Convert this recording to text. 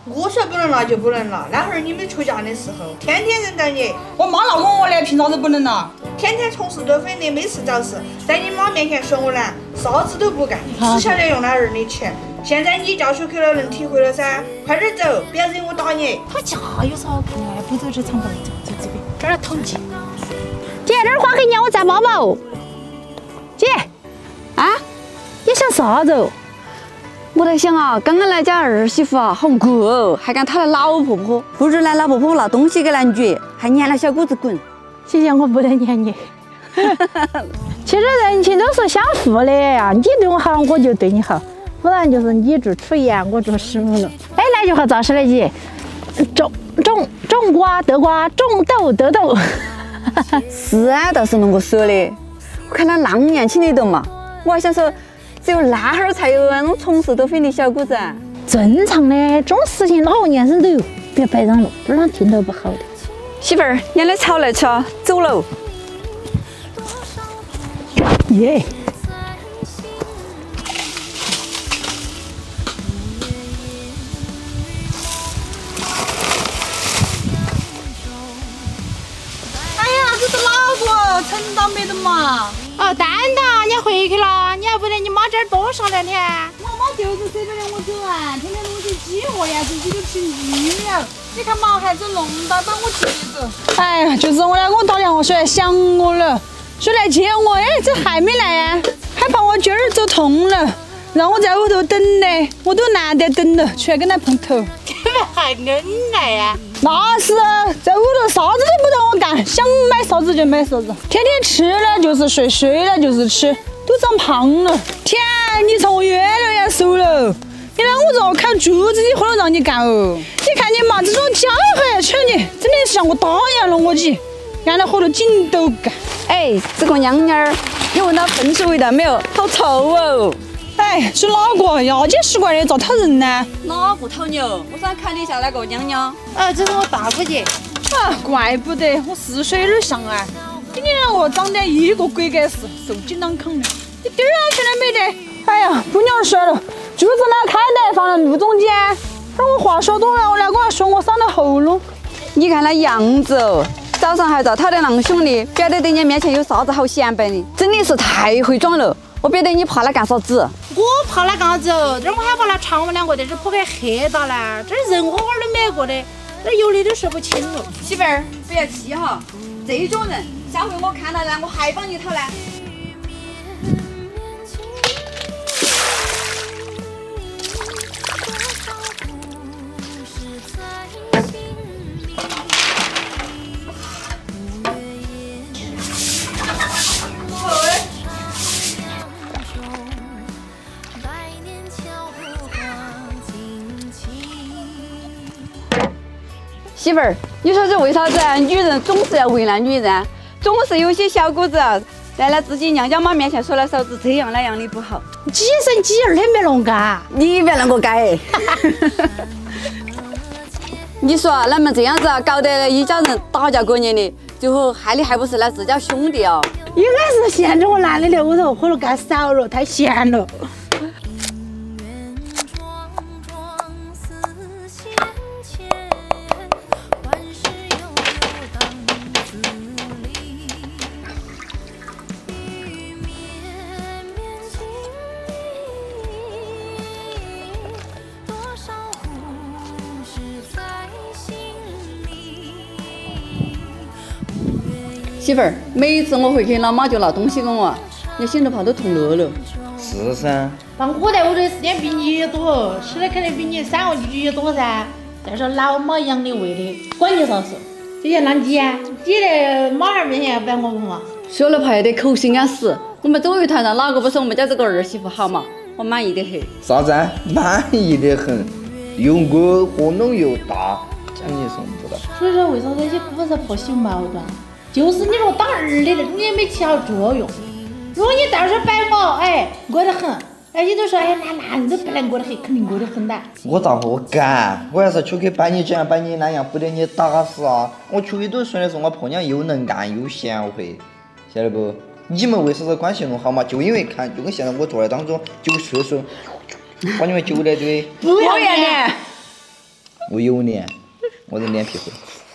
我说不能了就不能了，那会儿你们出嫁的时候，天天认到你， 我妈闹我呢，凭啥子不能了？ 天天从事多非的，没事找事，在你妈面前说我懒，啥子都不干，只晓得用他儿的钱。现在你教出去了，能体会了噻，快点走，不要惹我打你。 他家有啥好看的？不走这场不走这边，这儿来统计。 姐，这儿花给你，我摘包包。姐，啊，你想啥子哦？ 我在想啊，刚刚来家儿媳妇啊，好恶哦，还敢讨来老婆婆，不如来老婆婆拿东西给男爵，还撵了小姑子滚。 姐姐，我不能撵你。其实人情都是相互的呀，你对我好，我就对你好，不然就是你做厨爷，我做师傅了。哎，那句话咋说来着？种瓜得瓜，种豆得豆。 是啊，倒是啷个说的？我看他那么年轻的都嘛，我还想说，只有那哈儿才有那种从事多非的小姑子啊。 正常的，这种事情哪个年生都有，不要白嚷了，不然听到不好的。 媳妇儿，伢的草来吃，走喽。 耶。 陈当没的嘛？ 哦，蛋蛋，你回去了，你还不得你妈这儿多上两天？ 我妈就是舍不得我走啊，天天东西饥饿呀，自己都吃腻了。你看嘛，还走弄大把我接走。哎呀，就是我俩给我打电话说来想我了，说来接我，哎，这还没来呀，还怕我今儿走痛了，让我在屋头等呢，我都懒得等了，出来跟他碰头。 你们还恩爱呀？ 那是在屋头啥子都不让我干，想买啥子就买啥子，天天吃了就是睡，睡了就是吃，都长胖了。天，你瞅我越来越瘦了，你让我这看猪自己活都让你干哦。你看你嘛，这种家伙吃你真的是像我打样了我去，干了活都紧都干。 哎，这个娘娘儿，你闻到粪水味道没有？好臭哦！ 哎，是哪个牙尖使惯的咋讨人呢？ 哪个讨牛？我想看你像那个娘娘。 这是我大姑姐。 啊，怪不得我4岁有点像啊，跟你两个长得一个鬼该死，瘦紧啷康的，一点安全都没得。哎呀，不鸟事了，就这么开台放在路中间，让我话说多了，我两个还说我伤了喉咙。 你看那样子哦，早上还在讨得那么凶的，不晓得在你面前有啥子好显摆的，真的是太会装了。我别得你怕他干啥子？ 我怕他干啥子哦？这儿我还怕他查我们两个在这破开黑打呢，这儿人火花都没过的，这儿有的都说不清了。 媳妇儿，不要气哈，这种人，下回我看到了，我还帮你讨呢。媳妇儿，你说这为啥子啊？女人总是要为难女人啊，总是有些小姑子啊，在那自己娘家妈面前说了嫂子这样那样的不好， 几生几儿的没弄干， 你别啷个改。你说咱们这样子啊，搞得一家人打架过年的，最后害的还不是那自家兄弟哦？ 应该是嫌着我男的在屋头喝了干少了，太咸了。 媳妇儿，每次我回去，老妈就拿东西给我，你心头怕都痛乐了。 是噻。 但我在屋头的时间比你多，吃的肯定比你3个女也多噻。再说老妈养的喂的，管你啥事？姐姐，那你啊，你在马儿面前要摆我不嘛？ 说了怕还得口心眼死。我们周围团上哪个不是我们家这个儿媳妇好嘛？我满意得很。 啥子啊？满意得很，又饿活弄又大，讲你什么不到？ 所以说为啥这些夫妻婆媳有矛盾？就是你那个当儿的那种也没起好作用。如果你到时候摆我，哎，饿得很，哎，你都说，哎，那男人都不能饿得很，肯定饿得很的。 我咋和我干？我要是出去摆你这样摆你那样，不得你打死啊！我出去都说的是我婆娘又能干又贤惠，晓得不？你们为啥子关系弄好嘛？就因为看，就跟现在我坐在当中，就说把你们揪来堆。 不要脸！ 我有脸，我的脸皮厚。